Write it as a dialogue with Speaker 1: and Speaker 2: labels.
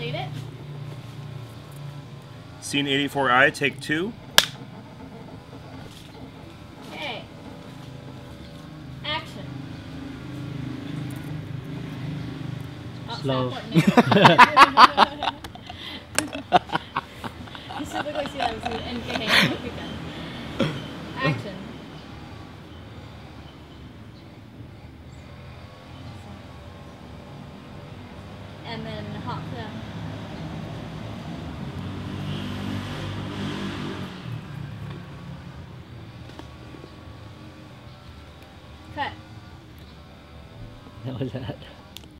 Speaker 1: Delete it.
Speaker 2: Scene 84I, take 2.
Speaker 1: Okay. Action. Oh,
Speaker 3: Slow.
Speaker 1: Specifically see that was NK. Action. And then hop down. Cut.
Speaker 3: That was that.